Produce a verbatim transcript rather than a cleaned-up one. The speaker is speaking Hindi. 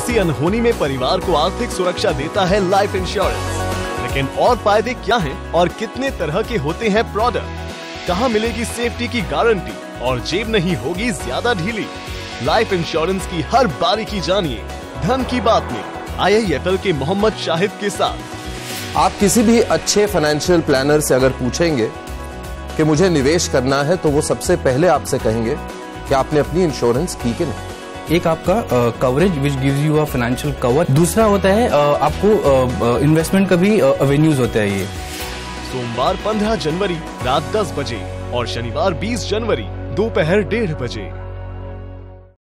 किसी अनहोनी में परिवार को आर्थिक सुरक्षा देता है लाइफ इंश्योरेंस। लेकिन और फायदे क्या हैं और कितने तरह के होते हैं प्रोडक्ट? कहां मिलेगी सेफ्टी की गारंटी और जेब नहीं होगी ज्यादा ढीली? लाइफ इंश्योरेंस की हर बारीकी जानिए धन की बात में आई आई एफ एल के मोहम्मद शाहिद के साथ। आप किसी भी अच्छे फाइनेंशियल प्लानर से अगर पूछेंगे कि मुझे निवेश करना है, तो वो सबसे पहले आपसे कहेंगे कि आपने अपनी इंश्योरेंस की कि नहीं। एक आपका coverage which gives you a financial cover, दूसरा होता है uh, आपको इन्वेस्टमेंट uh, का भी अवेन्यूज होता है। ये सोमवार पंद्रह जनवरी रात दस बजे और शनिवार बीस जनवरी दोपहर डेढ़ बजे।